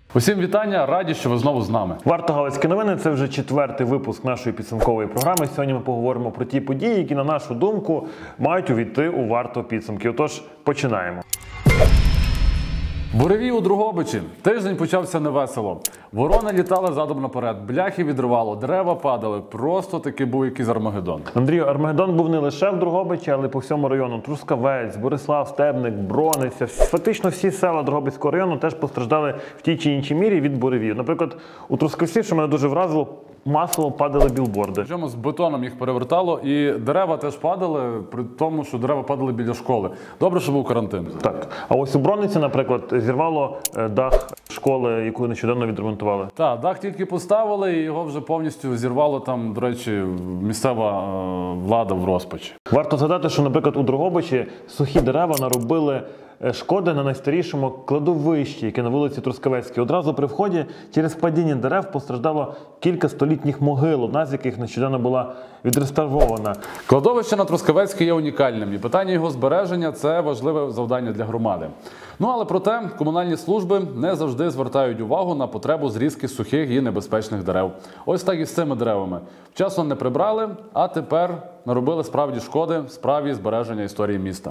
Усім вітання, раді, що ви знову з нами. Варто Галицькі новини – це вже 4-й випуск нашої підсумкової програми. Сьогодні ми поговоримо про ті події, які, на нашу думку, мають увійти у варту підсумки. Отож, починаємо. Буревій у Дрогобичі. Тиждень почався невесело. Ворони літали задом наперед, бляхи відривало, дерева падали. Просто таки був якийсь Армагеддон. Андрію, Армагеддон був не лише в Дрогобичі, але й по всьому району. Трускавець, Борислав, Стебник, Брониця. Фактично всі села Дрогобицького району теж постраждали в тій чи іншій мірі від буревію. Наприклад, у Трускавці, що мене дуже вразило, масово падали білборди. Причому з бетоном їх перевертало, і дерева теж падали, при тому, що дерева падали біля школи. Добре, що був карантин. Так. А ось у Брониці, наприклад, зірвало дах школи, яку нещодавно відремонтували. Так, дах тільки поставили, і його вже повністю зірвало там, до речі, місцева влада в розпачі. Варто згадати, що, наприклад, у Дрогобичі сухі дерева наробили шкоди на найстарішому кладовищі, яке на вулиці Трускавецькій. Одразу при вході через падіння дерев постраждало кілька столітніх могил, одна з яких нещодавно була відреставрована. Кладовище на Трускавецькій є унікальним, і питання його збереження – це важливе завдання для громади. Ну, але проте комунальні служби не завжди звертають увагу на потребу зрізки сухих і небезпечних дерев. Ось так і з цими деревами. Вчасно не прибрали, а тепер наробили справді шкоди в справі збереження історії міста.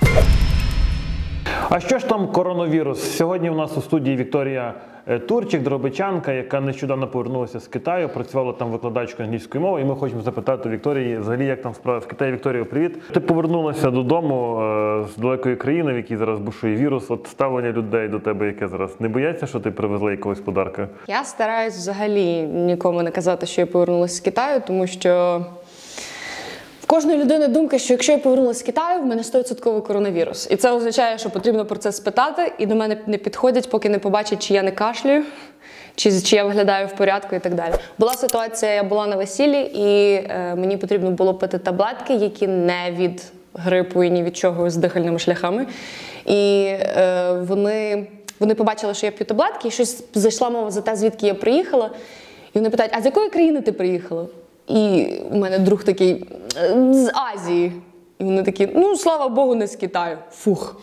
А що ж там коронавірус? Сьогодні у нас у студії Вікторія Турчик, дрогобичанка, яка нещодавно повернулася з Китаю, працювала там викладачкою англійської мови, і ми хочемо запитати Вікторії, взагалі, як там справа в Китаї. Вікторія, привіт. Ти повернулася додому з далекої країни, в якій зараз бушує вірус. От ставлення людей до тебе яке зараз? Не бояться, що ти привезла якогось подарка? Я стараюсь взагалі нікому не казати, що я повернулася з Китаю, тому що в кожної людини думка, що якщо я повернулася з Китаю, в мене 100% коронавірус. І це означає, що потрібно про це спитати, і до мене не підходять, поки не побачать, чи я не кашлюю, чи я виглядаю в порядку і так далі. Була ситуація, я була на весіллі, і мені потрібно було пити таблетки, які не від грипу і ні від чого з дихальними шляхами. І вони побачили, що я п'ю таблетки, і щось зайшла мова за те, звідки я приїхала. І вони питають, а з якої країни ти приїхала? І у мене друг такий, з Азії. І вони такі, ну, слава Богу, не з Китаю. Фух.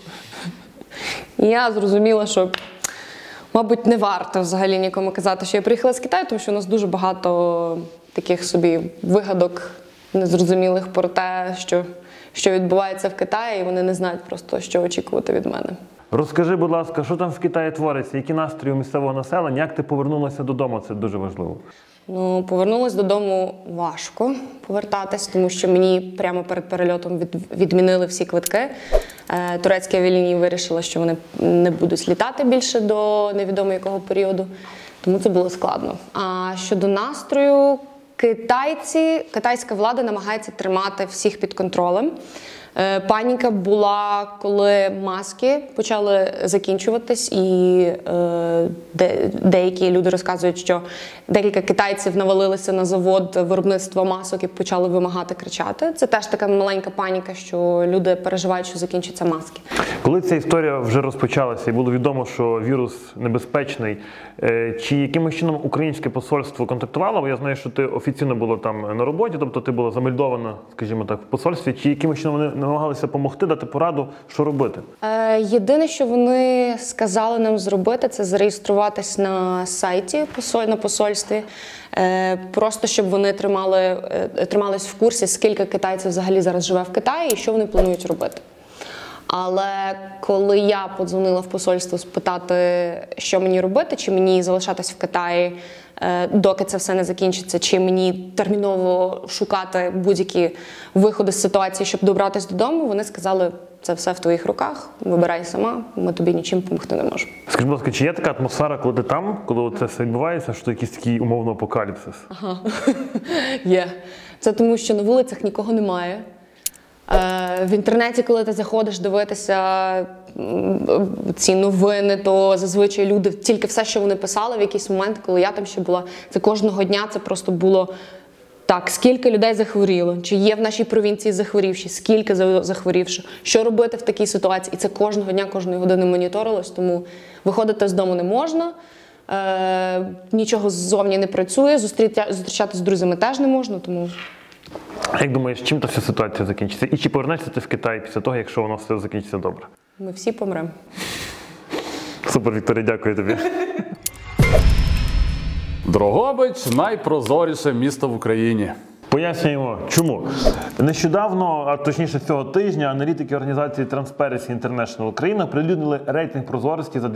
І я зрозуміла, що, мабуть, не варто взагалі нікому казати, що я приїхала з Китаю, тому що у нас дуже багато таких собі вигадок незрозумілих про те, що відбувається в Китаї, і вони не знають просто, що очікувати від мене. Розкажи, будь ласка, що там в Китаї твориться, які настрої у місцевого населення, як ти повернулася додому, це дуже важливо. Ну, повернулась додому важко повертатись, тому що мені прямо перед перельотом відмінили всі квитки. Турецькі авіалінії вирішили, що вони не будуть літати більше до невідомо якого періоду, тому це було складно. А щодо настрою, китайська влада намагається тримати всіх під контролем. Паніка була, коли маски почали закінчуватись, і деякі люди розказують, що декілька китайців навалилися на завод виробництва масок і почали вимагати, кричати. Це теж така маленька паніка, що люди переживають, що закінчаться маски. Коли ця історія вже розпочалася і було відомо, що вірус небезпечний, чи якимось чином українське посольство контактувало? Бо я знаю, що ти офіційно була там на роботі, тобто ти була замельдована, скажімо так, в посольстві. Чи якимось чином вони намагалися допомогти, дати пораду, що робити? Єдине, що вони сказали нам зробити, це зареєструватись на сайті на посольстві, просто щоб вони тримались в курсі, скільки китайців взагалі зараз живе в Китаї і що вони планують робити. Але коли я подзвонила в посольство спитати, що мені робити, чи мені залишатись в Китаї, доки це все не закінчиться, чи мені терміново шукати будь-які виходи з ситуації, щоб добратися додому, вони сказали, це все в твоїх руках, вибирай сама, ми тобі нічим допомогти не можемо. Скажи, будь ласка, чи є така атмосфера, коли ти там, коли це все відбувається, що якийсь такий умовно апокаліпсис? Ага, є. Це тому, що на вулицях нікого немає. В інтернеті, коли ти заходиш дивитися ці новини, то зазвичай люди, тільки все, що вони писали в якийсь момент, коли я там ще була, це кожного дня це просто було так, скільки людей захворіло, чи є в нашій провінції захворівші, скільки захворівши, що робити в такій ситуації. І це кожного дня, кожної години моніторилось, тому виходити з дому не можна, нічого ззовні не працює, зустрічатися з друзями теж не можна, тому... Як думаєш, чим та вся ситуація закінчиться? І чи повернешся ти в Китай після того, якщо воно все закінчиться добре? Ми всі помремо. Супер, Вікторія, дякую тобі. Дрогобич – найпрозоріше місто в Україні. Пояснюємо, чому. Нещодавно, а точніше цього тижня, аналітики організації Transparency International Україна оприлюднили рейтинг прозорості за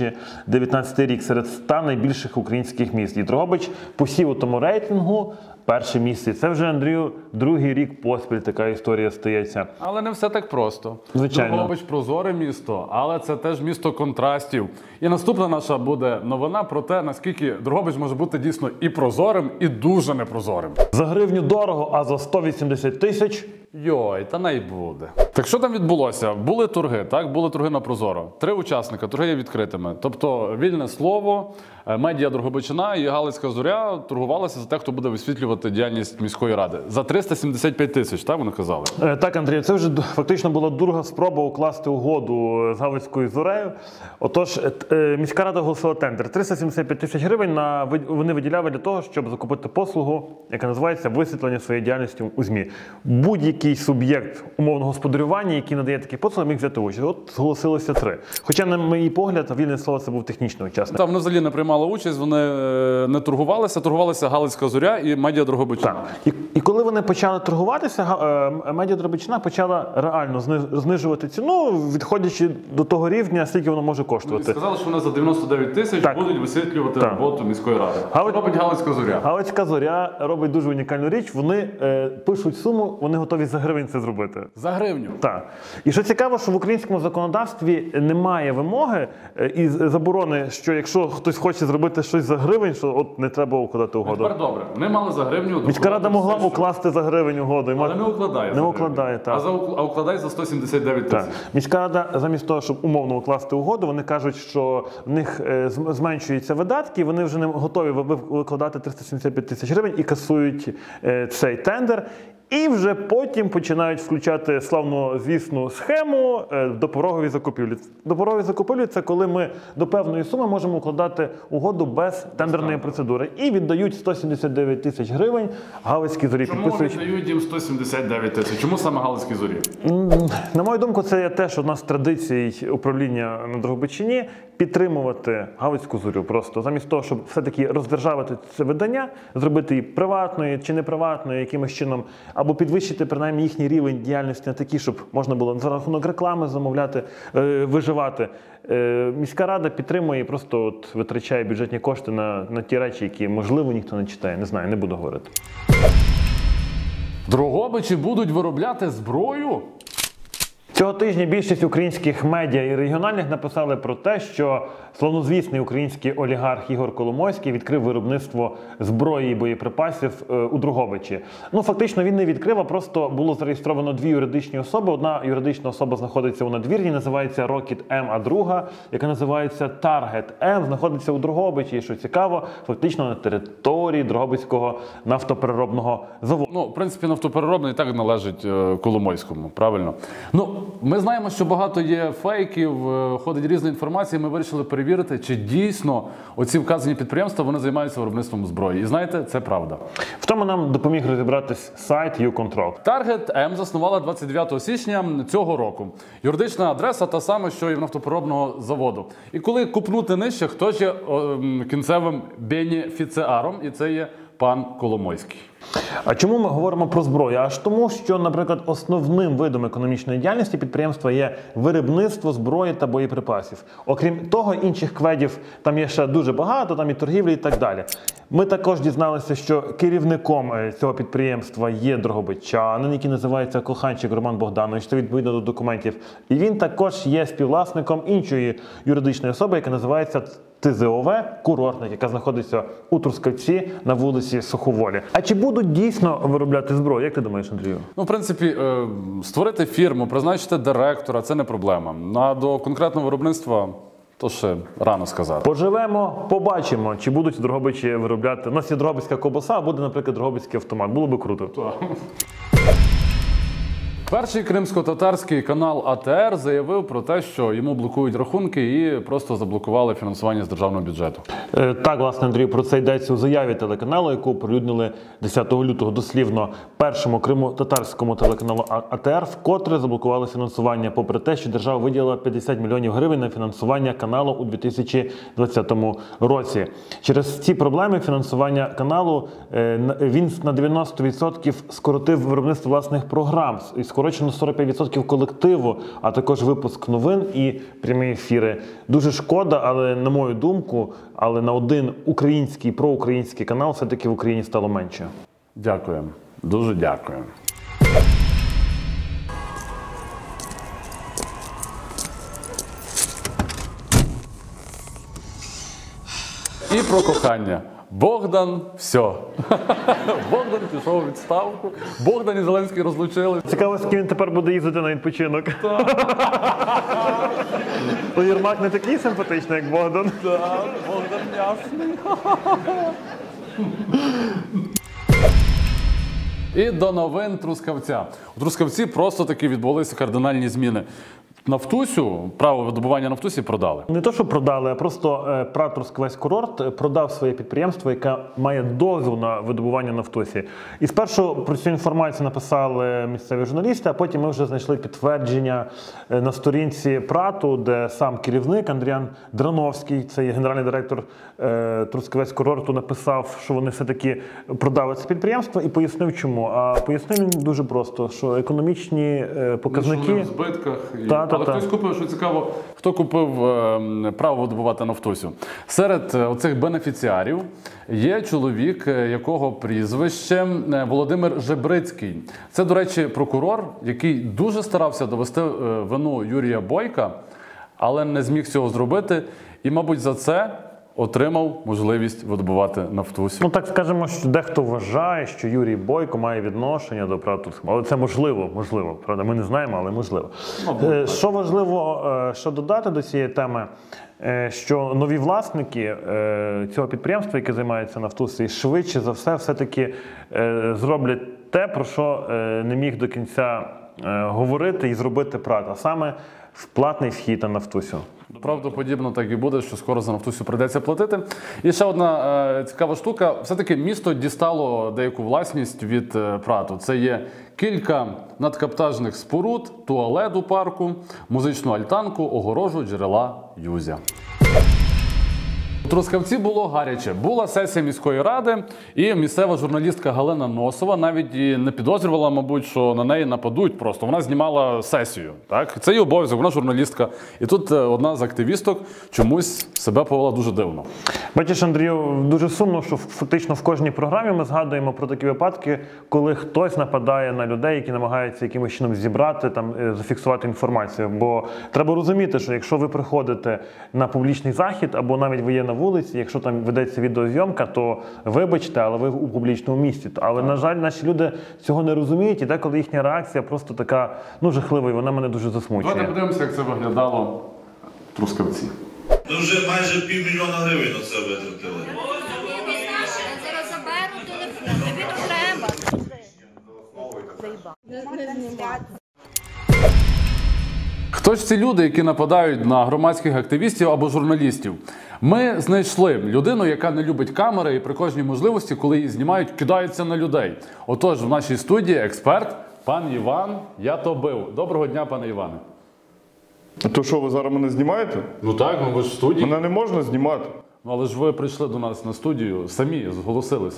2019 рік серед 100 найбільших українських міст. І Дрогобич посів у тому рейтингу перше місце. Це вже, Андрію, другий рік поспіль така історія стається. Але не все так просто. Звичайно. Дрогобич – прозоре місто, але це теж місто контрастів. І наступна наша буде новина про те, наскільки Дрогобич може бути дійсно і прозорим, і дуже непрозорим. За гривню дорого, а за 180 тисяч... Йой, та не й буде. Так що там відбулося? Були торги, так? Були торги на Прозоро. 3 учасника, торги є відкритими. Тобто вільне слово, медіа Дрогобичина і Галицька зоря торгувалися за те, хто буде висвітлювати діяльність міської ради. За 375 тисяч, так вони казали? Так, Андрій, це вже фактично була друга спроба укласти угоду з Галицькою зорею. Отож, міська рада оголосила тендер. 375 тисяч гривень вони виділяли для того, щоб закупити послугу, яка називається висвітлення своєї діяльності у ЗМІ. Будь-який суб'єкт умовного господарювання, який надає такі послуги, міг взяти участь. От зголосилося 3. Хоча, на мій погляд, вільне слово, це був технічний учасник. Там вони взагалі не приймали участь, вони не торгувалися Галицька зоря і медіа Дрогобичина. Так. І коли вони почали торгуватися, медіа Дрогобичина почала реально знижувати ціну, відходячи до того рівня, скільки воно може коштувати. Сказали, що вони за 99 тисяч будуть висвітлювати роботу міської ради. Що робить Галицька зоря? Галицька зоря робить дуже унікальну річ. Вони пишуть суму, вони готові за гривень це зробити. За гривню? Так. І що цікаво, що в українському законодавстві немає вимоги і заборони, що якщо хтось хоче зробити щось за гривень, що от не треба укладати угоду. Тепер добре. Вони мали за гривню. Міська рада могла укласти за гривень угоду. Але не укладає. Не укладає, так. А укладає за 179 тисяч. Міська рада, замість того, щоб умовно укласти угоду, вони кажуть, що в них зменшуються видатки, вони вже не готові викладати 375 тисяч гривень і касують цей тендер. І вже потім починають включати славнозвісну схему допорогові закупівлі. Допорогові закупівлі – це коли ми до певної суми можемо укладати угоду без тендерної процедури. І віддають 179 тисяч гривень Галицькій зорі. Чому віддають їм 179 тисяч? Чому саме Галицькій зорі? На мою думку, це є теж одна з традицій управління на Дрогобичині – підтримувати Галицьку зорю. Просто замість того, щоб все-таки роздержавити це видання, зробити її приватною чи неприватною якимось чином, або підвищити, принаймні, їхній рівень діяльності на такий, щоб можна було за рахунок реклами замовляти, виживати. Міська рада підтримує і просто витрачає бюджетні кошти на ті речі, які, можливо, ніхто не читає. Не знаю, не буду говорити. Дрогобичі будуть виробляти зброю? Цього тижня більшість українських медіа і регіональних написали про те, що славнозвісний український олігарх Ігор Коломойський відкрив виробництво зброї і боєприпасів у Дрогобичі. Ну, фактично він не відкрив, а просто було зареєстровано 2 юридичні особи. Одна юридична особа знаходиться у надвірні, називається Rocket M, а друга, яка називається Target M, знаходиться у Дрогобичі. І, що цікаво, фактично на території Дрогобицького нафтопереробного заводу. Ну, в принципі, нафтопереробний і так належить Коломойському, правильно? Ну, ми знаємо, що багато є фейків, ходить різна інформація, ми вирішили перевірити, чи дійсно оці вказані підприємства, вони займаються виробництвом зброї. І знаєте, це правда. В тому нам допоміг розібратись сайт YouControl. Target M заснувала 29 січня цього року. Юридична адреса та сама, що і в нафтопереробного заводу. І коли купнути нижче, хто ж є кінцевим бенефіціаром, і це є пан Коломойський. А чому ми говоримо про зброю? Аж тому, що, наприклад, основним видом економічної діяльності підприємства є виробництво зброї та боєприпасів. Окрім того, інших кведів там є ще дуже багато, там і торгівлі і так далі. Ми також дізналися, що керівником цього підприємства є дрогобичанин, який називається Коханчик Роман Богданович, це відповідно до документів. І він також є співвласником іншої юридичної особи, яка називається ТЗОВ «Курортник», яка знаходиться у Трускавці на вулиці Суховолі. А чи будуть дійсно виробляти зброю? Як ти думаєш, Андрію? Ну, в принципі, створити фірму, призначити директора – це не проблема. А до конкретного виробництва то ще рано сказати. Поживемо, побачимо, чи будуть в Дрогобичі виробляти. У нас є дрогобицька ковбаса, а буде, наприклад, дрогобицький автомат. Було би круто. Перший кримсько-татарський канал АТР заявив про те, що йому блокують рахунки і просто заблокували фінансування з державного бюджету. Так, власне, Андрій, про це йдеться у заяві телеканалу, яку оприлюднили 10 лютого дослівно першому кримсько-татарському телеканалу АТР, вкотре заблокували фінансування, попри те, що держава виділила 50 мільйонів гривень на фінансування каналу у 2020 році. Через ці проблеми фінансування каналу він на 90% скоротив виробництво власних програм і скорочено 45% колективу, а також випуск новин і прямі ефіри. Дуже шкода, але на мою думку, але на один український, проукраїнський канал все-таки в Україні стало менше. Дякую. Дуже дякую. І про кохання. Богдан, все. Богдан пішов у відставку. Богдан і Зеленський розлучили. Цікаво, з ким він тепер буде їздити на відпочинок. Єрмак не такий симпатичний, як Богдан. Так, Богдан ясний. І до новин Трускавця. У Трускавці просто таки відбулися кардинальні зміни. Нафтусю, право видобування Нафтусі продали. Не то, що продали, а просто ПрАТ «Трускавець Курорт» продав своє підприємство, яке має дозвіл на видобування Нафтусі. І спершу про цю інформацію написали місцеві журналісти, а потім ми вже знайшли підтвердження на сторінці ПрАТу, де сам керівник Андріан Драновський, це є генеральний директор «Трускавець Курорту», написав, що вони все-таки продали це підприємство і пояснив чому. А пояснив він дуже просто, що економічні показники... Що вони в збитках. Але Та. хтось купив, що цікаво, хто купив право видобувати Нафтусю. Серед оцих бенефіціарів є чоловік, якого прізвище Володимир Жебрицький. Це, до речі, прокурор, який дуже старався довести вину Юрія Бойка, але не зміг цього зробити. І, мабуть, за це отримав можливість видобувати Нафтусю. Ну, так скажемо, що дехто вважає, що Юрій Бойко має відношення до ПрАТу. Але це можливо, правда, ми не знаємо, але можливо. Що важливо, що додати до цієї теми, що нові власники цього підприємства, яке займається Нафтусі, швидше за все зроблять те, про що не міг до кінця говорити і зробити ПрАТ, а саме в платний вхід на Нафтусю. Правдоподібно так і буде, що скоро за Нафтусю прийдеться платити. І ще одна цікава штука. Все-таки місто дістало деяку власність від ПрАТу. Це є кілька надкаптажних споруд, туалет у парку, музичну альтанку, огорожу джерела Юзя. У Трускавці було гаряче. Була сесія міської ради, і місцева журналістка Галина Носова навіть і не підозрювала, мабуть, що на неї нападуть просто. Вона знімала сесію. Так? Це її обов'язок, вона журналістка. І тут одна з активісток чомусь себе повела дуже дивно. Бачиш, Андрію, дуже сумно, що фактично в кожній програмі ми згадуємо про такі випадки, коли хтось нападає на людей, які намагаються якимось чином зібрати, зафіксувати інформацію. Бо треба розуміти, що якщо ви приходите на публічний захід, або навіть ви є на вулиці, якщо там ведеться відеозйомка, то вибачте, але ви у публічному місці. Але, на жаль, наші люди цього не розуміють, і деколи їхня реакція просто така, жахлива, і вона мене дуже засмучує. Давайте подивимося, як це виглядало в Трускавці. Ми вже майже $500 000 на це витратили. Зараз заберу телефон, тобі то треба. Хто ж ці люди, які нападають на громадських активістів або журналістів? Ми знайшли людину, яка не любить камери і при кожній можливості, коли її знімають, кидається на людей. Отож, в нашій студії експерт пан Іван Я то бив. Доброго дня, пане Іване. То що, ви зараз мене знімаєте? Ну так, ви ж в студії. Мене не можна знімати. Але ж ви прийшли до нас на студію, самі зголосилися.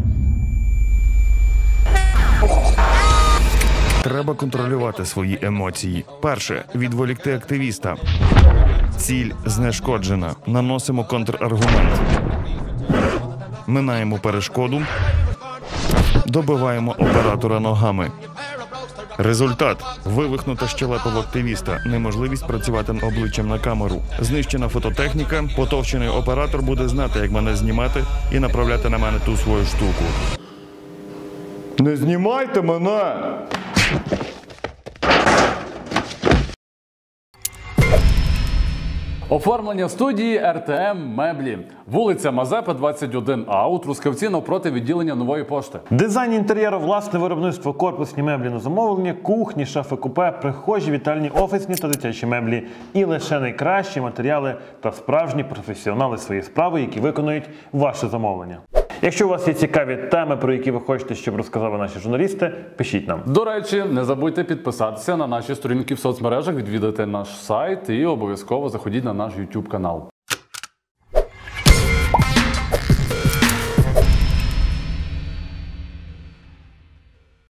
Треба контролювати свої емоції. Перше – відволікти активіста. Ціль знешкоджена. Наносимо контраргумент. Минаємо перешкоду. Добиваємо оператора ногами. Результат – вивихнута щелепа в активіста, неможливість працювати обличчям на камеру. Знищена фототехніка, потовчений оператор буде знати, як мене знімати і направляти на мене ту свою штуку. Не знімайте мене! Оформлення студії РТМ Меблі. Вулиця Мазепи, 21А, у Трускавці навпроти відділення Нової пошти. Дизайн інтер'єру, власне виробництво, корпусні меблі на замовлення, кухні, шафи купе, прихожі, вітальні, офісні та дитячі меблі. І лише найкращі матеріали та справжні професіонали своєї справи, які виконують ваше замовлення. Якщо у вас є цікаві теми, про які ви хочете, щоб розказали наші журналісти, пишіть нам. До речі, не забудьте підписатися на наші сторінки в соцмережах, відвідати наш сайт і обов'язково заходіть на наш YouTube канал.